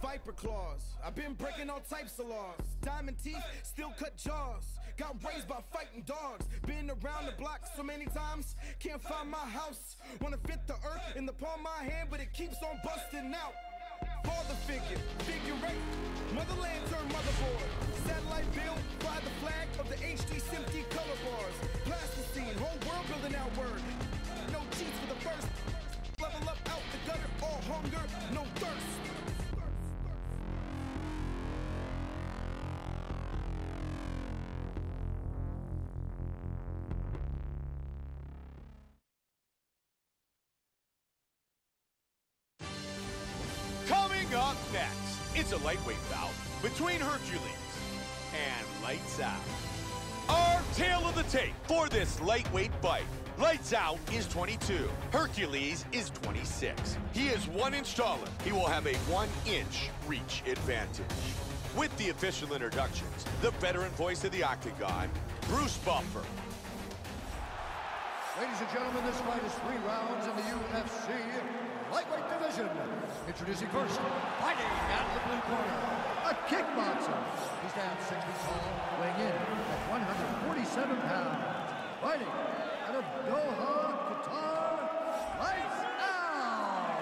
viper claws. I've been breaking all types of laws. Diamond teeth, still cut jaws. Got raised by fighting dogs. Been around the block so many times, can't find my house. Wanna fit the earth in the palm of my hand, but it keeps on busting out. Father figure, figure eight, motherland turned motherboard. Satellite build, fly the flag of the HD SIMD color bars. Plasticine, whole world building out word. No cheats for the first. Level up out the gutter, all hunger, no thirst. Coming up next, it's a lightweight bout between Hercules and Lights Out. Our tale of the tape for this lightweight fight. Lights Out is 22. Hercules is 26. He is 1 inch taller. He will have a 1-inch reach advantage. With the official introductions, the veteran voice of the Octagon, Bruce Buffer. Ladies and gentlemen, this fight is 3 rounds in the UFC lightweight division. Introducing first, fighting out of the blue corner, a kickboxer. He stands 6 feet tall, weighing in at 147 pounds. Fighting out of Doha, Qatar, Lights Out.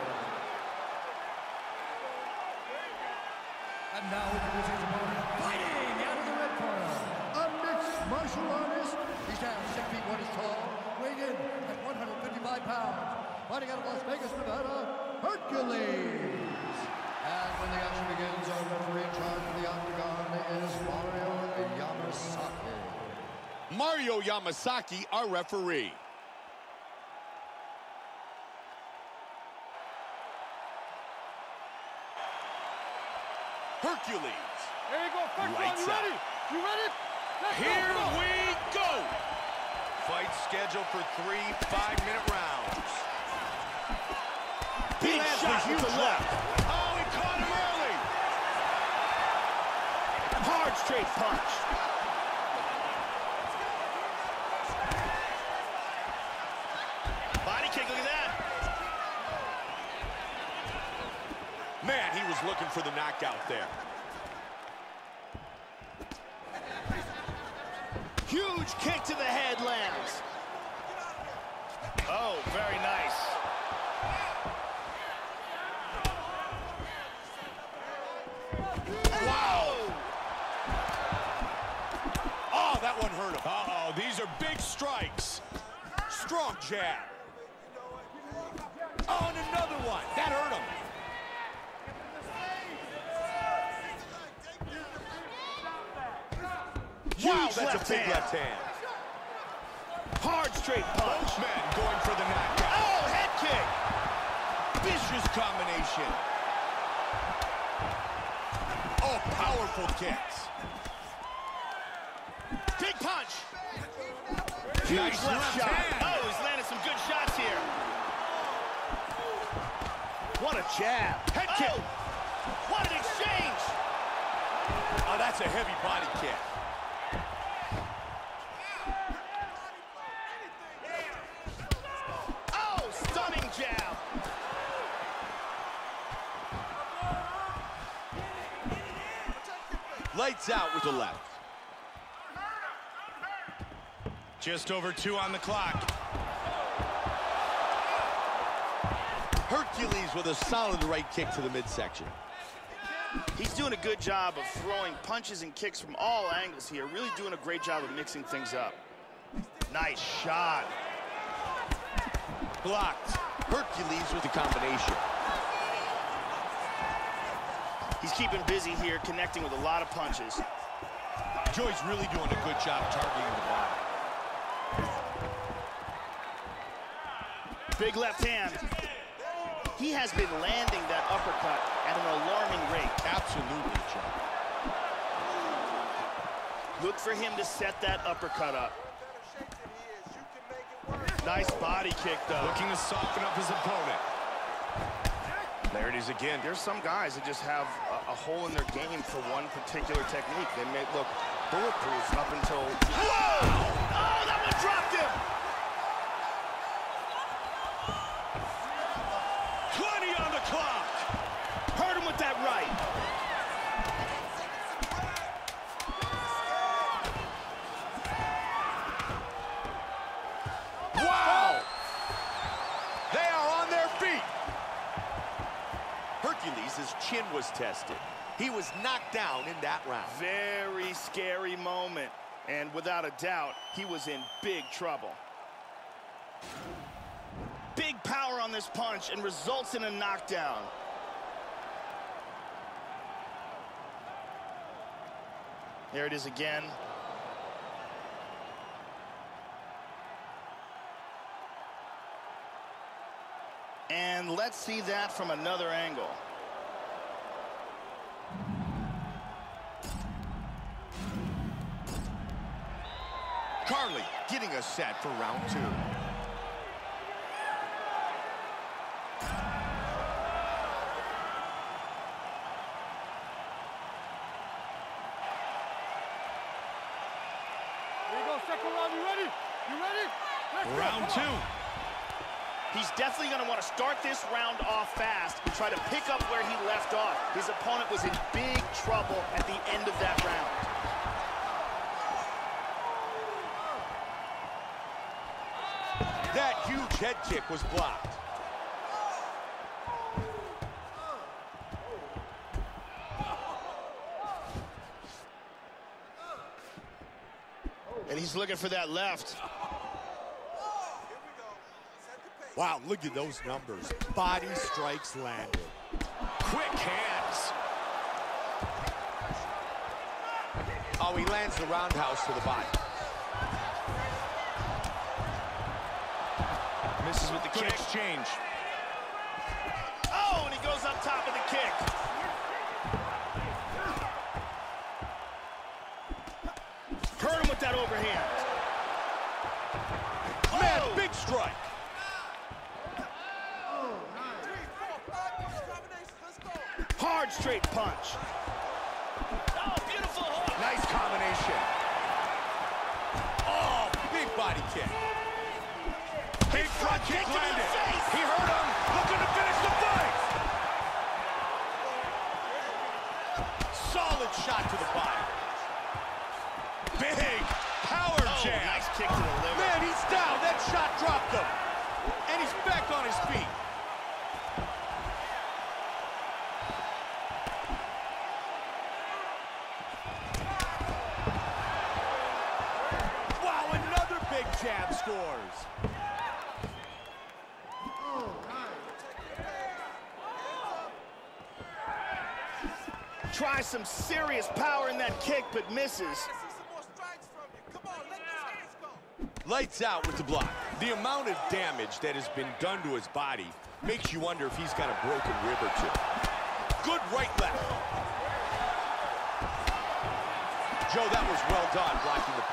And now introducing his opponent, fighting out of the red corner, a mixed martial artist. He stands 6 feet 1 inch tall, weighing in at 155 pounds. Fighting out of Las Vegas, Nevada, Hercules. And when the action begins, our referee in charge of the Octagon is Mario Yamasaki. Mario Yamasaki, our referee. Hercules. There you go, first round, Lights you ready? out. You ready? Let's Here go. we go. Fight scheduled for 3 5-minute rounds. Big shot to the left. Oh, he caught him early. Hard straight punch. Body kick, look at that. Man, he was looking for the knockout there. Huge kick to the head lands. Oh, very nice. Wow. Oh, that one hurt him. Uh-oh, these are big strikes. Strong jab. Oh, and another one. That hurt him. Wow, that's a big left hand. Hard straight punch. Both men going for the knockout. Oh, head kick. Vicious combination. Oh, powerful kicks. Big punch. Huge Nice left shot. hand. Oh, he's landed some good shots here. What a jab. Head kick. Oh, what an exchange. Oh, that's a heavy body kick. Oh, stunning jab. Lights out with the left. Just over 2 on the clock. Hercules with a solid right kick to the midsection. He's doing a good job of throwing punches and kicks from all angles here. Really doing a great job of mixing things up. Nice shot. Blocked. Hercules with the combination. He's keeping busy here, connecting with a lot of punches. Joy's really doing a good job targeting the body. Big left hand. He has been landing that uppercut at an alarming rate. Absolutely, Chuck. Look for him to set that uppercut up. Nice body kick, though. Looking to soften up his opponent. There it is again. There's some guys that just have a hole in their game for one particular technique. They may look bulletproof up until... Whoa! Oh, that one dropped him! 20 on the clock. Hurt him with that right. Wow! They are on their feet. Hercules' chin was tested. He was knocked down in that round. Very scary moment. And without a doubt, he was in big trouble. Big power on this punch and results in a knockdown. There it is again. And let's see that from another angle. Carly getting us set for round 2. Here you go, second round. You ready? You ready? Round 2. He's definitely going to want to start this round off fast and try to pick up where he left off. His opponent was in big trouble at the end of that round. That huge head kick was blocked. And he's looking for that left. Wow, look at those numbers. Body strikes landed. Quick hands. Oh, he lands the roundhouse to the body. Misses with the Good kick. exchange. Oh, and he goes up top of the kick. Hurt him with that overhand. Man, Oh! big strike. Hard straight punch. Oh, beautiful hook. Nice combination. Oh, big body kick. Big front kick to the landed. face. He hurt him. Looking to finish the fight. Solid shot to the body. Big power Oh, jab. nice kick to the liver. Man, he's down. That shot dropped him. And he's back on his feet. Wow, another big jab scores. Tries some serious power in that kick, but misses. Lights out with the block. The amount of damage that has been done to his body makes you wonder if he's got a broken rib or two. Good right left. Joe, that was well done blocking the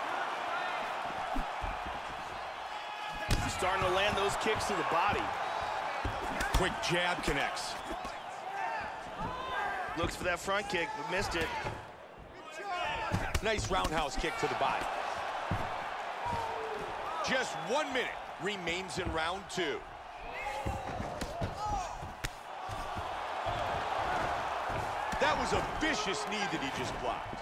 punch. He's starting to land those kicks to the body. Quick jab connects. Looks for that front kick, but missed it. Nice roundhouse kick to the body. Just 1 minute remains in round 2. That was a vicious knee that he just blocked.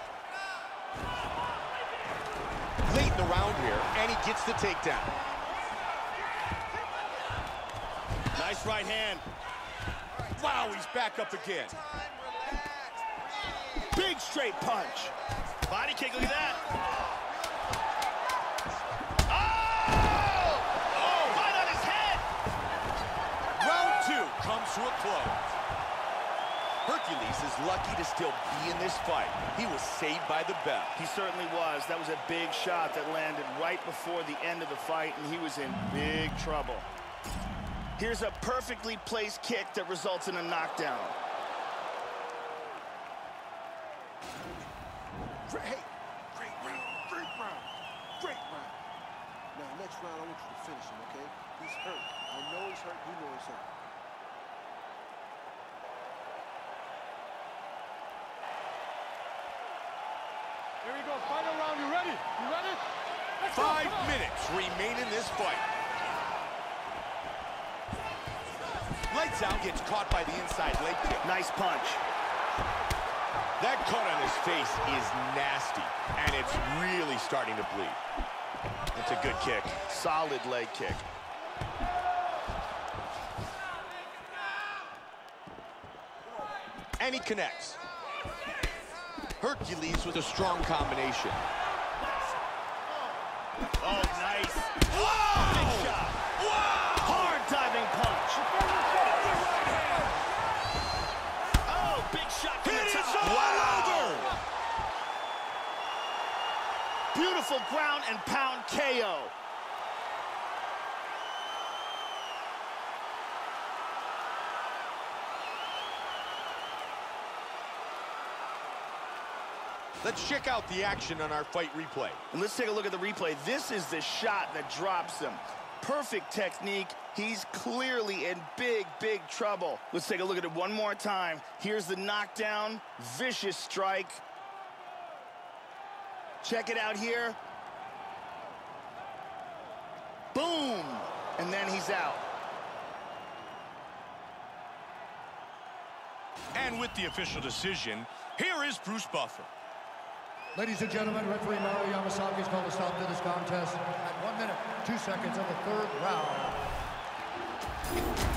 Late in the round here, and he gets the takedown. Nice right hand. Wow, he's back up again. Big straight punch. Body kick, look at that. Oh! Right on his head! Round 2 comes to a close. Hercules is lucky to still be in this fight. He was saved by the bell. He certainly was. That was a big shot that landed right before the end of the fight, and he was in big trouble. Here's a perfectly placed kick that results in a knockdown. Great round. Now, next round, I want you to finish him, okay? He's hurt. I know he's hurt. You know he's hurt. Here we go, final round. You ready? You ready? Let's go, 5 come on. minutes remain in this fight. Lights out, gets caught by the inside leg kick. Nice punch. That cut on his face is nasty, and it's really starting to bleed. It's a good kick. Solid leg kick. And he connects. Hercules with a strong combination. Oh, nice. Whoa! Big shot. Whoa! Hard diving punch. Oh, big shot from the top. Wow! Beautiful ground and pound KO. Let's check out the action on our fight replay. And let's take a look at the replay. This is the shot that drops him. Perfect technique. He's clearly in big, big trouble. Let's take a look at it one more time. Here's the knockdown. Vicious strike. Check it out here. Boom! And then he's out. And with the official decision, here is Bruce Buffer. Ladies and gentlemen, referee Mario Yamasaki has called a stop to this contest at 1 minute, 2 seconds of the third round.